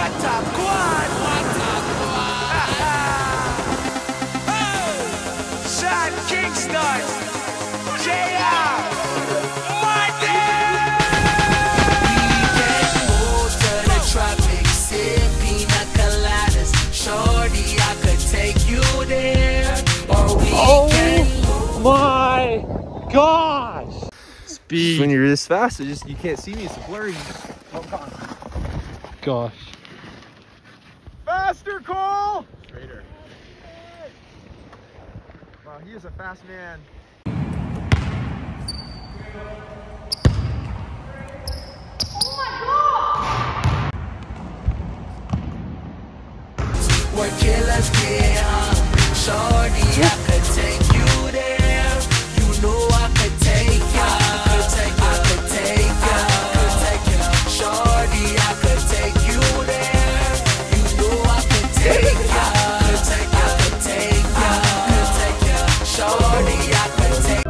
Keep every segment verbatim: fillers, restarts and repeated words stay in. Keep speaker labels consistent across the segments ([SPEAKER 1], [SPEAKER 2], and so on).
[SPEAKER 1] What a quad! What a quad! Sean Kingstons! J R! Martin! We can move to the tropics, sip pina coladas. Shorty, I could take you there. Or we
[SPEAKER 2] oh
[SPEAKER 1] can
[SPEAKER 2] my gosh!
[SPEAKER 3] Speed.
[SPEAKER 2] When you're this fast, it just you can't see me. It's blurry. Gosh.
[SPEAKER 3] Faster, Cole! Straighter. Wow, he is a fast man.
[SPEAKER 4] Oh my God!
[SPEAKER 1] We're killers, yeah. Shorty, I could take you there. You know I could take ya. I could take ya. I could take ya. I could take ya. Shorty, I could take you there. You know I could take ya. I could take ya. I could take ya. I could take ya. Shorty, I could take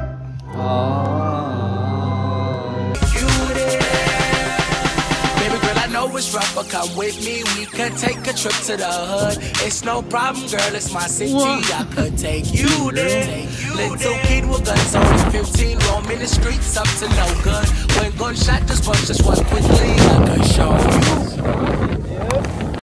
[SPEAKER 1] you there. Baby girl, I know it's rough, but come with me. We could take a trip to the hood. It's no problem, girl, it's my city. I could take you there. Little kid with guns, only fifteen, roaming the streets up to no good. When gunshot just bust just one quickly, I could show you.